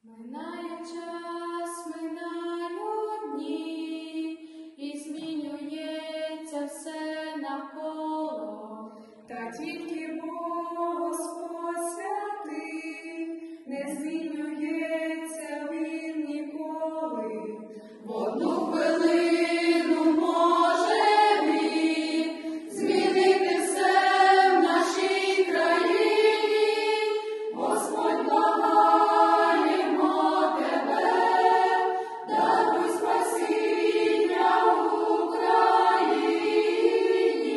Минає час, минають дні, і змінюється все навколо. Та тільки Бог Господь святий, не змінюється Він ніколи. В одну хвилину може Він змінити все в нашій країні. Господь, благаємо Тебе, даруй спасіння Україні.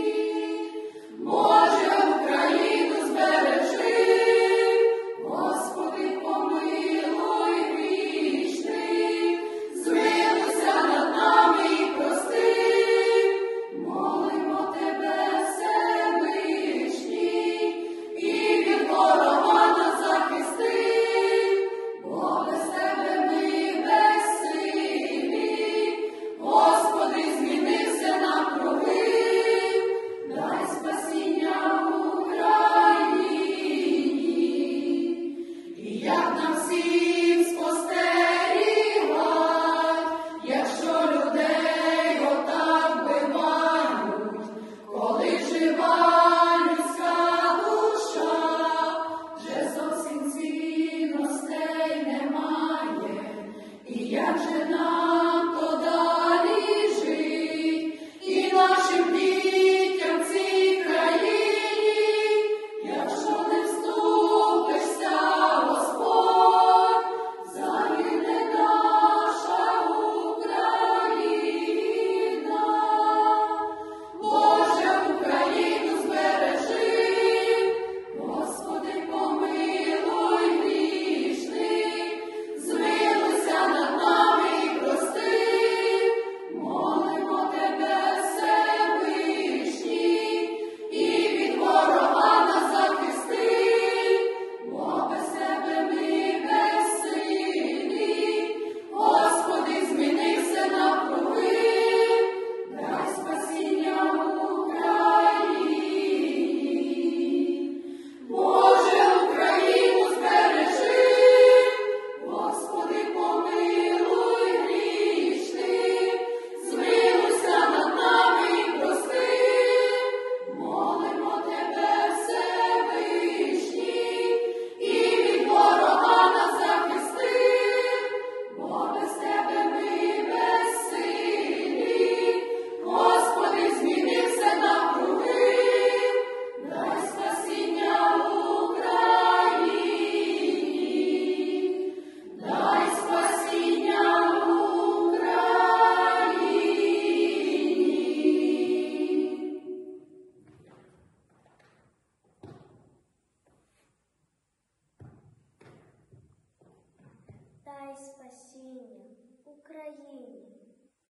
Боже, Україну збережи, Господи, помилуй грішних, змилуйся над нами і прости, молимо Тебе, Всевишній, і від ворога нас захисти, бо без Тебе ми безсилі. Господи, зміни все навкруги, дай спасіння Україні. І як нам всім спостерігать, якщо людей отак вбивають, коли жива людська душа, вже зовсім цінностей немає. І як же нам то далі жить, і нашим дітям в цій країні, якщо не вступишся, Господь, загине наша Україна. Боже, Україну збережи, Господи, помилуй грішних, змилуйся над нами і прости, молимо Тебе, Всевишній, і від ворога нас захисти, бо без Тебе ми безсилі. Господи, зміни все навкруги, дай спасіння Україні. Боже, Україну збережи, Господи, помилуй грішних, змилуйся над нами і прости, молимо Тебе, Всевишній, і від ворога нас захисти, бо без Тебе ми безсилі. Господи, зміни все навкруги, дай спасіння Україні. Дай спасіння Україні. Дай спасіння Україні.